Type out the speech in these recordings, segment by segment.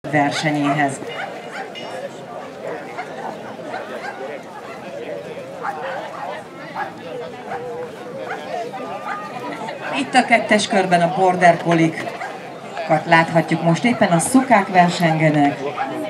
versenyéhez. Itt a kettes körben a border collie-kat láthatjuk most éppen, a szukák versengenek.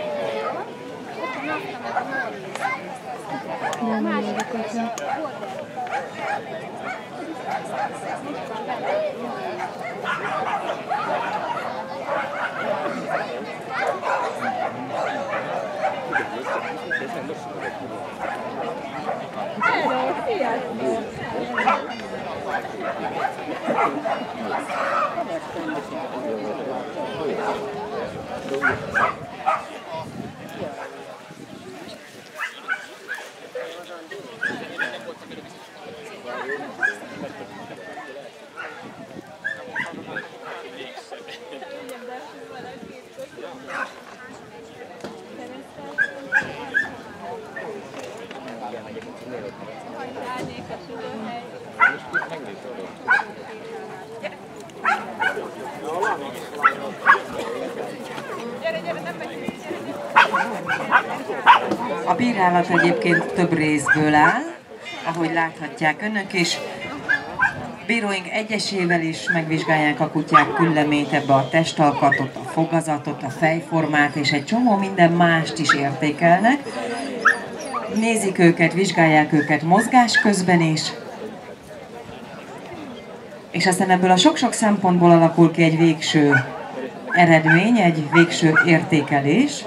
A bírálat egyébként több részből áll, ahogy láthatják önök is. Bíróink egyesével is megvizsgálják a kutyák küllemét, ebbe a testalkatot, a fogazatot, a fejformát és egy csomó minden mást is értékelnek. Nézik őket, vizsgálják őket mozgás közben is. És aztán ebből a sok-sok szempontból alakul ki egy végső eredmény, egy végső értékelés.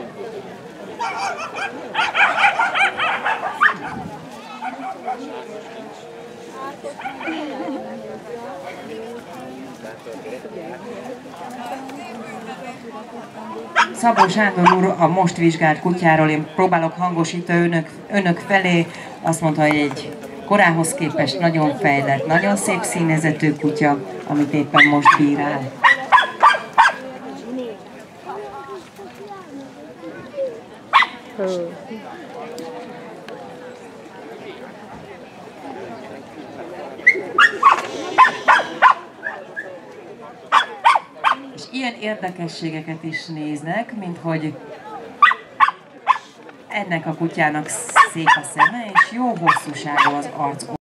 Szabó Sándor úr a most vizsgált kutyáról, én próbálok hangosítani önök felé, azt mondta, hogy egy korához képest nagyon fejlett, nagyon szép színezetű kutya, amit éppen most bírál. És ilyen érdekességeket is néznek, mint hogy ennek a kutyának szép a szeme, és jó hosszúságú az arc.